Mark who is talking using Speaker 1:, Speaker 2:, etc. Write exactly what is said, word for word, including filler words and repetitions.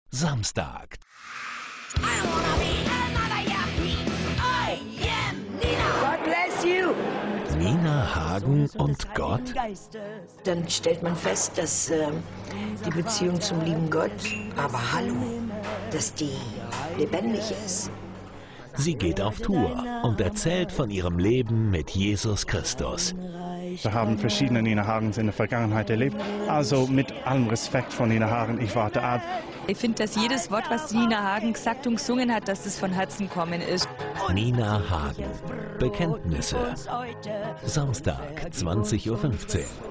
Speaker 1: Samstag.
Speaker 2: God bless you.
Speaker 1: Nina Hagen und Gott?
Speaker 2: Dann stellt man fest, dass äh, die Beziehung zum lieben Gott, aber hallo, dass die lebendig ist.
Speaker 1: Sie geht auf Tour und erzählt von ihrem Leben mit Jesus Christus.
Speaker 3: Wir haben verschiedene Nina Hagens in der Vergangenheit erlebt. Also mit allem Respekt von Nina Hagen, ich warte ab.
Speaker 4: Ich finde, dass jedes Wort, was Nina Hagen gesagt und gesungen hat, dass das von Herzen kommen ist.
Speaker 1: Nina Hagen. Bekenntnisse. Samstag, zwanzig Uhr fünfzehn.